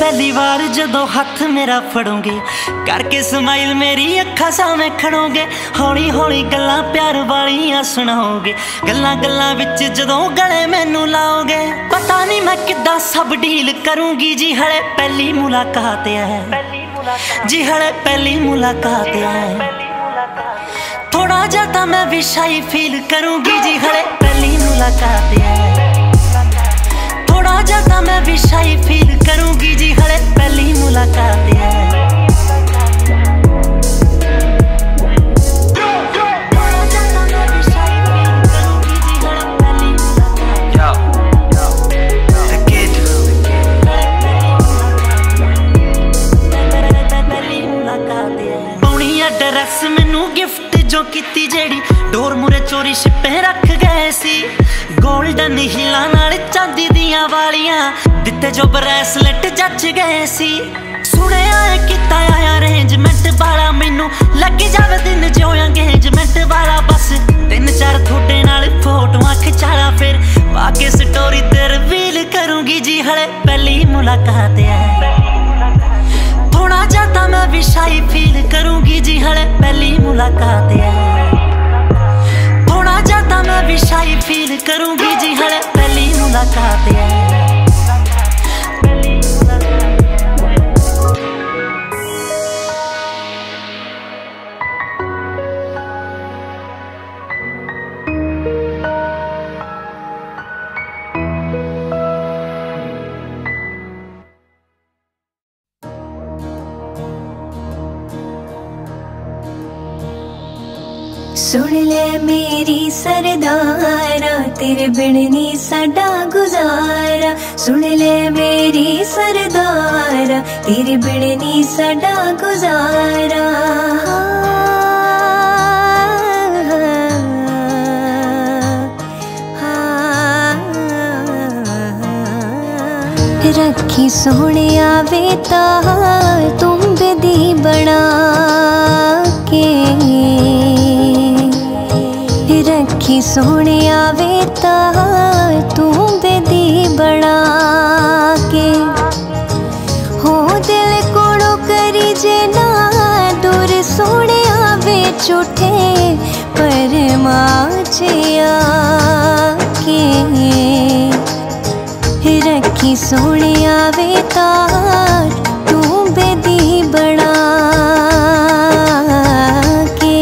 पहली बार जदों हथ मेरा फड़ोगे, करके स्माइल मेरी अखा सामने खड़ोगे, हौली हौली गल्लां प्यार वालियां सुनाओगे, गल्लां गल्लां विच जदों गले मैनू लाओगे। पता नहीं मैं किद्दां सब डील करूंगी जी, हले पहली मुलाकात है जी, हले पहली मुलाकात है। थोड़ा ज्यादा मैं भी शाई फील करूंगी जी, हले पहली मुलाकात है। थोड़ा ज्यादा मैं भी शाई फील करूंगी जी, हले पहली मुलाकात है। ड्रेस मैनू गिफ्ट जो कीती जेड़ी डोर मुरे चोरी छिपे रख गए सी, गोल्डन हिलां नाल चांदी दियां वालियां दिते जो ब्रेसलेट जच गए सी। सुनिया किता आया अरेंजमेंट वाला, मैनू लग जावे दिन जो एंगेजमेंट वाला। बस 3-4 थोड़े नाल फोटोआं खिचाला, फिर वाके स्टोरी ते रिवील करूंगी जी, हले पहली मुलाकात है। थोड़ा ज्यादा मैं भी शाई फील करूंगी जी, हले पहली मुलाकात है। थोड़ा ज्यादा मैं भी शाई फील करूंगी जी, हले पहली मुलाकात है। सुन ले मेरी सरदारा, तेरे बिन नी साडा गुजारा। सुन ले मेरी सरदारा, तेरे बिन नी साडा गुजारा। रखी सोने आवे तार तुम बेदी बना के, रखी सोने आवे तार तू बेदी बना के। हो दिल कोड़ो करी जे ना दूर, सोने आवे झूठे पर माचे आके। रखी सोने आवे तार तू बेदी बना के।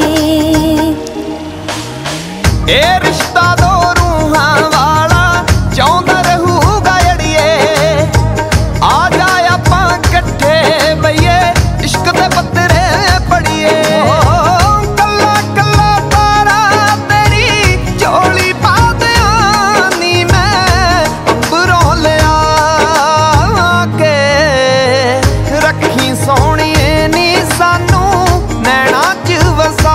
ए रिश्ता दो रूहां वाला चाहुंदा रहूगा अड़िए, आ जाए आपां कट्ठे बईए, इश्क दे पत्तरे पढ़िए। कल्ला कल्ला तारा तेरी झोली पा दियां नी मैं अंबरों लिया के। रखी सोहणिए नी सानू नैना च वसा।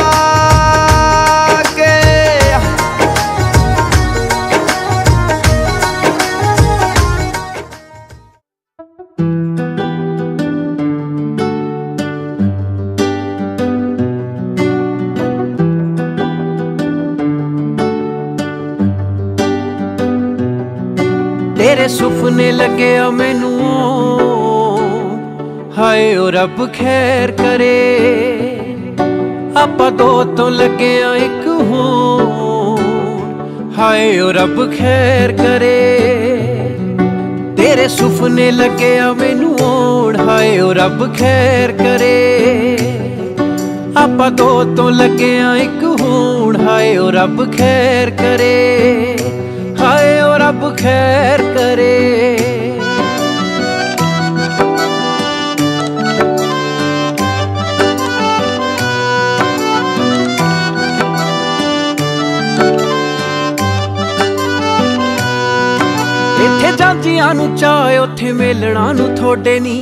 तेरे सुपने लगे मैनू, हाय ओ रब खैर करे। आपां दो तो लगे एक होण, हाय ओ रब खैर करे। तेरे सुपने लगे मैनू होण, हाय ओ रब खैर करे। आपां दो तो लगे एक होण, हाय ओ रब खैर करे। हाय ओ रब खैर करे। इत्थे जांजियां नू चाहे उत्थे मेलना नू थोड़े नी,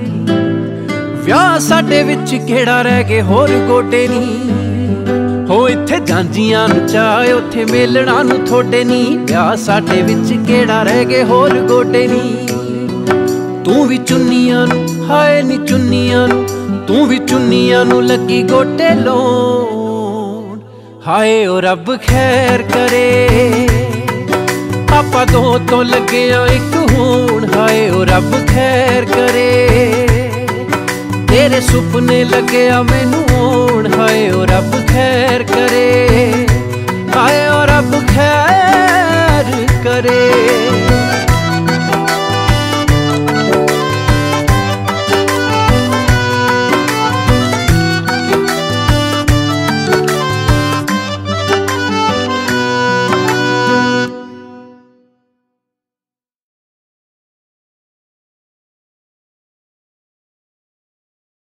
विआह साडे विच केड़ा रह गए होर गोडे नी। हो इत्थे जांजियां नू चाहे उत्थे मेलना नू थोड़े नी, विआह साडे विच केड़ा रह गए होर गोडे नी। तू भी चुन्नियां नू, हाय नी चुन्नियां नू, तू भी चुन्नियां नू लगी गोटे लोन। हाय ओ रब खैर करे। आपां दो तो लगे एक होण, हाय ओ रब खैर करे। तेरे सुपने लगे आ मैनू